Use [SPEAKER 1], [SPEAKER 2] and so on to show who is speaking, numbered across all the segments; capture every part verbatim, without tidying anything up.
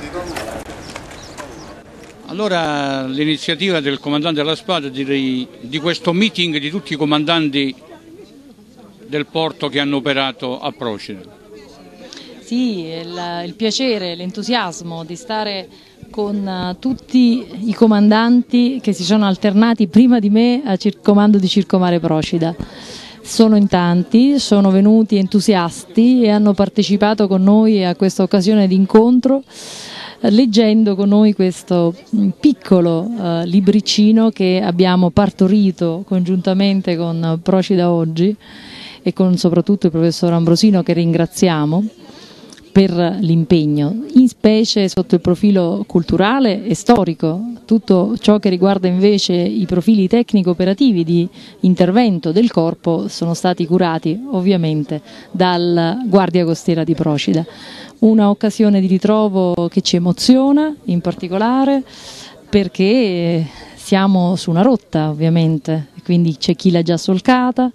[SPEAKER 1] Allora l'iniziativa del comandante della Spada, direi, di questo meeting di tutti i comandanti del porto che hanno operato a Procida.
[SPEAKER 2] Sì, il, il piacere, l'entusiasmo di stare con tutti i comandanti che si sono alternati prima di me al comando di Circomare Procida. Sono in tanti, sono venuti entusiasti e hanno partecipato con noi a questa occasione di incontro, leggendo con noi questo piccolo uh, libricino che abbiamo partorito congiuntamente con Procida Oggi e con soprattutto il professor Ambrosino, che ringraziamo per l'impegno, in specie sotto il profilo culturale e storico. Tutto ciò che riguarda invece i profili tecnico-operativi di intervento del corpo sono stati curati ovviamente dalla Guardia Costiera di Procida. Una occasione di ritrovo che ci emoziona in particolare perché siamo su una rotta ovviamente, quindi c'è chi l'ha già solcata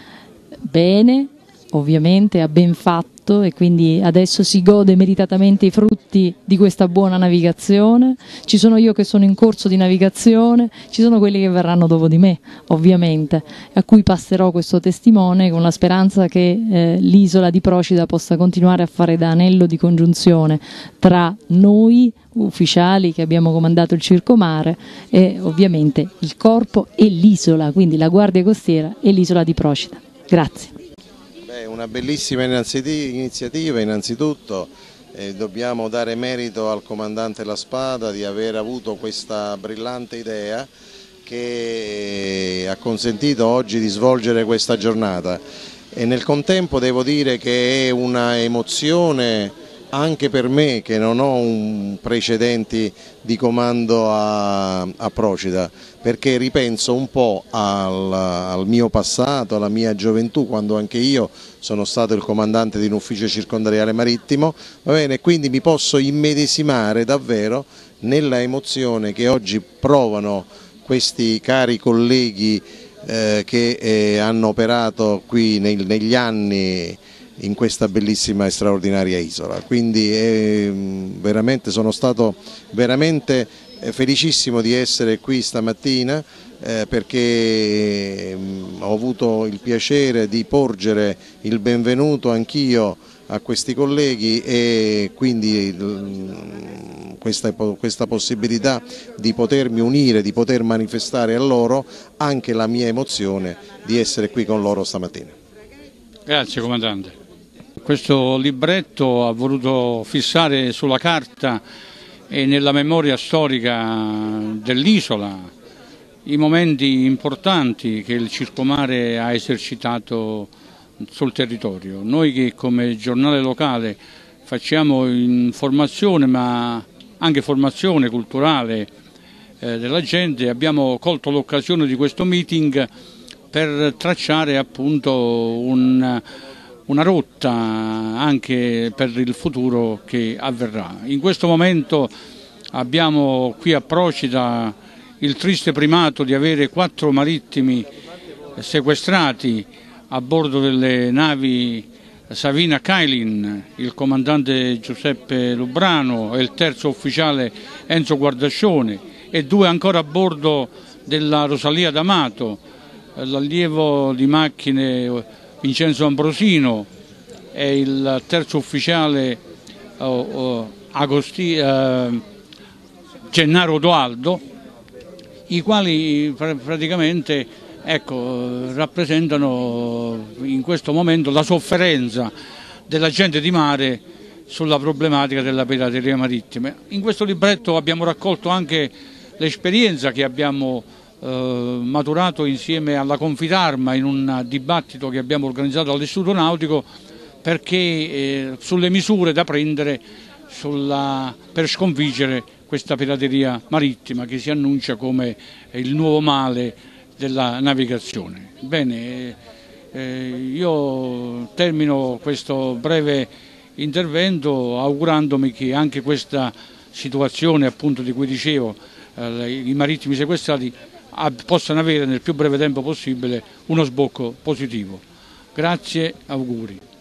[SPEAKER 2] bene, ovviamente ha ben fatto, e quindi adesso si gode meritatamente i frutti di questa buona navigazione. Ci sono io che sono in corso di navigazione, ci sono quelli che verranno dopo di me ovviamente, a cui passerò questo testimone con la speranza che eh, l'isola di Procida possa continuare a fare da anello di congiunzione tra noi ufficiali che abbiamo comandato il Circomare e ovviamente il corpo e l'isola, quindi la Guardia Costiera e l'isola di Procida. Grazie.
[SPEAKER 3] È una bellissima iniziativa, innanzitutto eh, dobbiamo dare merito al comandante La Spada di aver avuto questa brillante idea che ha consentito oggi di svolgere questa giornata, e nel contempo devo dire che è una emozione anche per me, che non ho un precedenti di comando a, a Procida, perché ripenso un po' al, al mio passato, alla mia gioventù, quando anche io sono stato il comandante di un ufficio circondariale marittimo, va bene? Quindi mi posso immedesimare davvero nella emozione che oggi provano questi cari colleghi eh, che eh, hanno operato qui nel, negli anni in questa bellissima e straordinaria isola. Quindi eh, veramente sono stato veramente felicissimo di essere qui stamattina eh, perché eh, ho avuto il piacere di porgere il benvenuto anch'io a questi colleghi, e quindi questa, questa possibilità di potermi unire, di poter manifestare a loro anche la mia emozione di essere qui con loro stamattina.
[SPEAKER 1] Grazie comandante. Questo libretto ha voluto fissare sulla carta e nella memoria storica dell'isola i momenti importanti che il Circomare ha esercitato sul territorio. Noi che come giornale locale facciamo informazione ma anche formazione culturale eh, della gente, abbiamo colto l'occasione di questo meeting per tracciare appunto un una rotta anche per il futuro che avverrà. In questo momento abbiamo qui a Procida il triste primato di avere quattro marittimi sequestrati a bordo delle navi Savina Kailin, il comandante Giuseppe Lubrano e il terzo ufficiale Enzo Guardascione, e due ancora a bordo della Rosalia d'Amato, l'allievo di macchine Vincenzo Ambrosino e il terzo ufficiale oh, oh, Agosti, eh, Gennaro Doaldo, i quali pr praticamente ecco, rappresentano in questo momento la sofferenza della gente di mare sulla problematica della pirateria marittima. In questo libretto abbiamo raccolto anche l'esperienza che abbiamo Eh, maturato insieme alla Confidarma in un dibattito che abbiamo organizzato all'Istituto Nautico, perché eh, sulle misure da prendere sulla, per sconfiggere questa pirateria marittima che si annuncia come il nuovo male della navigazione. Bene, eh, io termino questo breve intervento augurandomi che anche questa situazione appunto di cui dicevo, eh, i marittimi sequestrati, possano avere nel più breve tempo possibile uno sbocco positivo. Grazie, auguri.